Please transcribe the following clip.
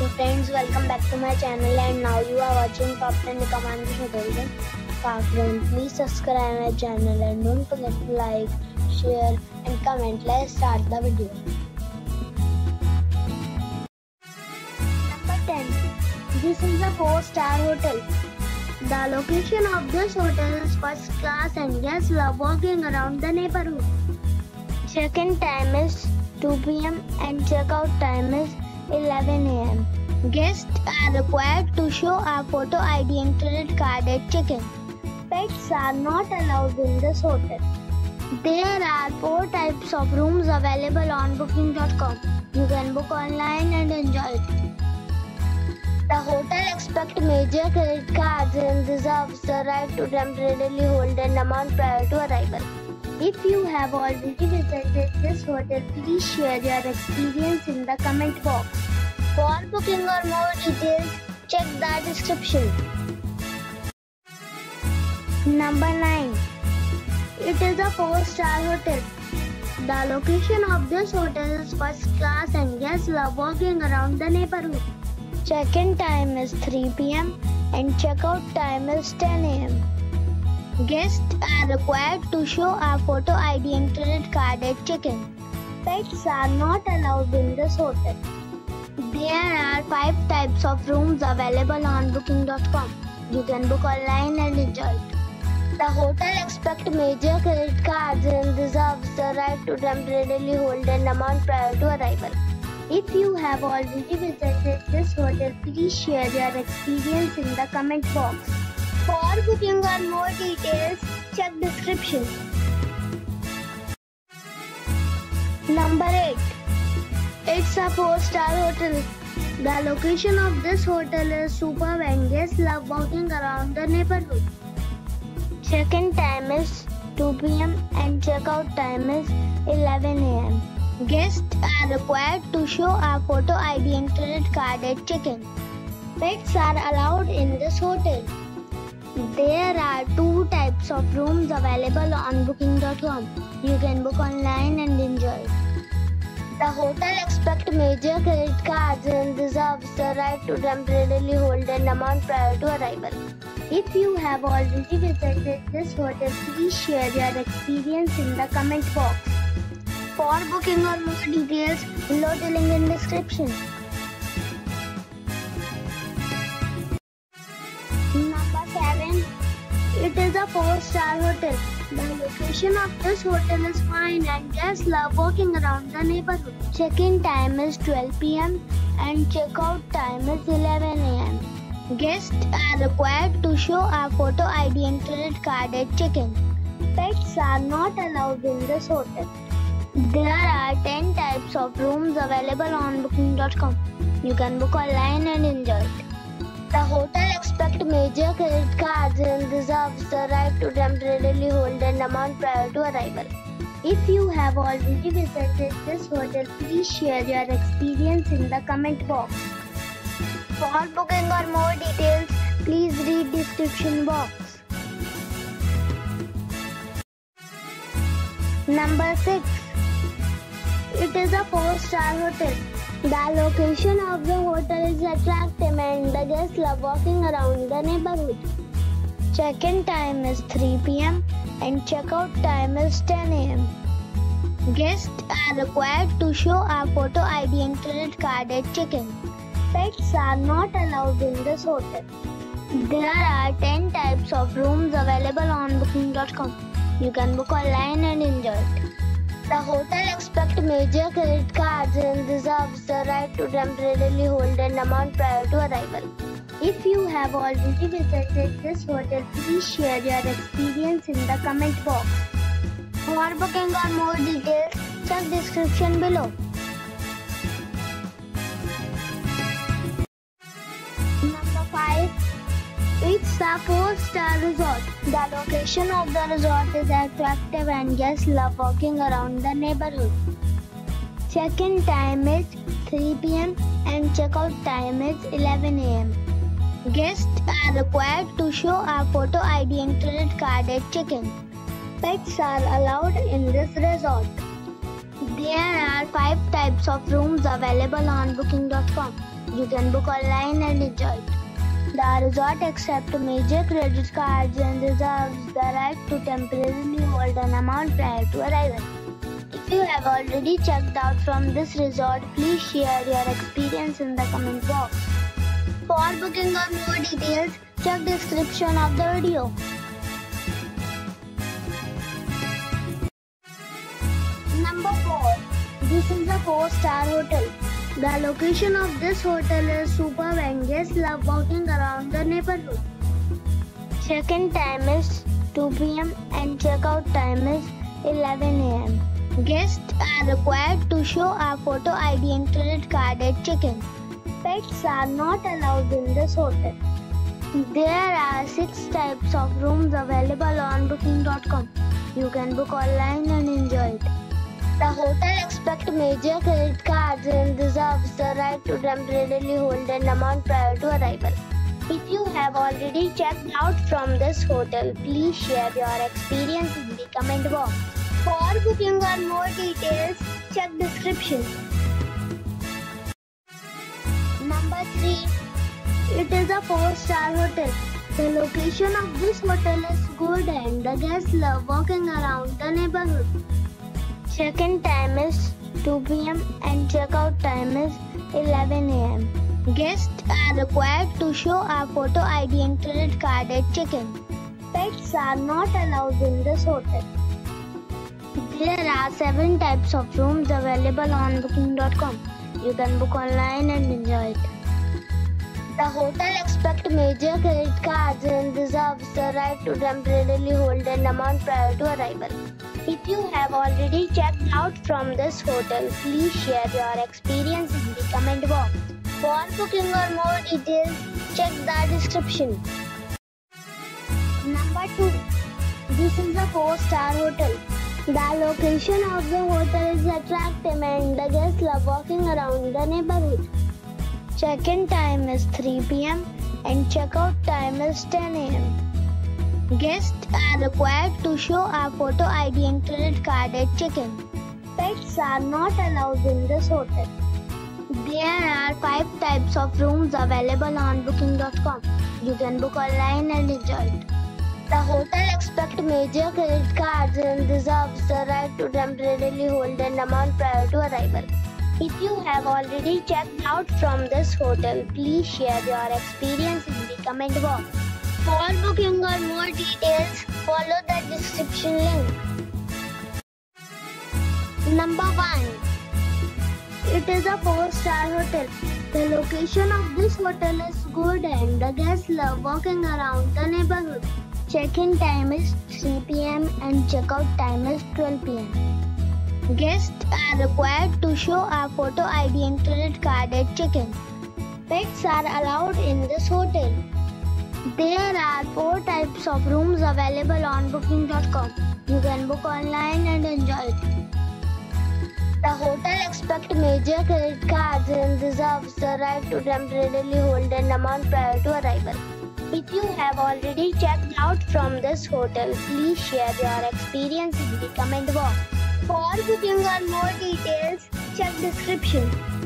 friends, welcome back to my channel, and now you are watching Top 10 Recommended Hotels in Pakistan. Please subscribe my channel and don't forget to like, share and comment. Let's start the video. Number 10. This is a 4-star hotel. The location of this hotel is first class and guests love walking around the neighborhood. Check-in time is 2 p.m. and check-out time is 11 a.m. Guests are required to show a photo ID and credit card at check-in. Pets are not allowed in this hotel. There are 4 types of rooms available on booking.com. You can book online and enjoy it. The hotel expects major credit cards and reserves the right to temporarily hold an amount prior to arrival. If you have already visited this hotel, please share your experience in the comment box. For booking or more details, check the description. Number 9. It is a 4-star hotel. The location of this hotel is first class and guests love walking around the neighborhood. Check-in time is 3 p.m. and check-out time is 10 a.m. Guests are required to show a photo ID and credit card at check-in. Pets are not allowed in this hotel. There are 5 types of rooms available on booking.com. You can book online and enjoy it. The hotel expects major credit cards and reserves the right to temporarily hold an amount prior to arrival. If you have already visited this hotel, please share your experience in the comment box. For booking or more details, check description. Number 8. It's a 4-star hotel. The location of this hotel is superb and guests love walking around the neighborhood. Check-in time is 2 p.m. and check-out time is 11 a.m. Guests are required to show a photo ID and credit card at check-in. Pets are allowed in this hotel. There are 2 types of rooms available on booking.com. You can book online and enjoy it. The hotel expects major credit cards and reserves the right to temporarily hold an amount prior to arrival. If you have already visited this hotel, please share your experience in the comment box. For booking or more details, below the link in description. Number 7. It is a 4-star hotel. The location of this hotel is fine and guests love walking around the neighborhood. Check-in time is 12 p.m. and check-out time is 11 a.m. Guests are required to show a photo ID and credit card at check-in. Pets are not allowed in this hotel. There are 10 types of rooms available on booking.com. You can book online and enjoy it. The hotel expects major credit cards and reserves the right to temporarily hold an amount prior to arrival. If you have already visited this hotel, please share your experience in the comment box. For booking or more details, please read description box. Number 6. It is a 4-star hotel. The location of the hotel is attractive and the guests love walking around the neighborhood. Check-in time is 3 p.m. and check-out time is 10 a.m. Guests are required to show a photo ID and credit card at check-in. Pets are not allowed in this hotel. There are 10 types of rooms available on booking.com. You can book online and enjoy it. The hotel expects major credit cards and reserves the right to temporarily hold an amount prior to arrival. If you have already visited this hotel, please share your experience in the comment box. For booking or more details, check description below. Number 5. It's a 4-star resort. The location of the resort is attractive and guests love walking around the neighborhood. Check-in time is 3 p.m. and check-out time is 11 a.m. Guests are required to show a photo ID and credit card at check-in. Pets are allowed in this resort. There are 5 types of rooms available on booking.com. You can book online and enjoy it. The resort accepts major credit cards and reserves the right to temporarily hold an amount prior to arrival. If you have already checked out from this resort, please share your experience in the comment box. For booking or more details, check description of the video. Number 4. This is a 4-star hotel. The location of this hotel is superb and guests love walking around the neighborhood. Check-in time is 2 p.m. and check-out time is 11 a.m. Guests are required to show a photo ID and credit card at check-in. Pets are not allowed in this hotel. There are 6 types of rooms available on booking.com. You can book online and enjoy it. The hotel accepts major credit cards and reserves the right to temporarily hold an amount prior to arrival. If you have already checked out from this hotel, please share your experience in the comment box. For booking or more details, check description. Number 3. It is a 4-star hotel. The location of this hotel is good and the guests love walking around the neighborhood. Check-in time is 2 p.m. and check-out time is 11 a.m. Guests are required to show a photo ID and credit card at check-in. Pets are not allowed in this hotel. There are 7 types of rooms available on booking.com. You can book online and enjoy it. The hotel accepts major credit cards and reserves the right to temporarily hold an amount prior to arrival. If you have already checked out from this hotel, please share your experience in the comment box. For booking or more details, check the description. Number 2. This is a 4-star hotel. The location of the hotel is attractive and the guests love walking around the neighborhood. Check-in time is 3 p.m. and check-out time is 10 a.m. Guests are required to show a photo ID and credit card at check-in. Pets are not allowed in this hotel. There are 5 types of rooms available on booking.com. You can book online and enjoy it. The hotel accepts major credit cards and reserves the right to temporarily hold an amount prior to arrival. If you have already checked out from this hotel, please share your experience in the comment box. For booking or more details, follow the description link. Number 1. It is a 4-star hotel. The location of this hotel is good and the guests love walking around the neighborhood. Check-in time is 3 p.m. and check-out time is 12 p.m. Guests are required to show a photo ID and credit card at check-in. Pets are allowed in this hotel. There are 4 types of rooms available on booking.com. You can book online and enjoy it. The hotel accepts major credit cards and reserves the right to temporarily hold an amount prior to arrival. If you have already checked out from this hotel, please share your experience in the comment box. For booking or more details, check description.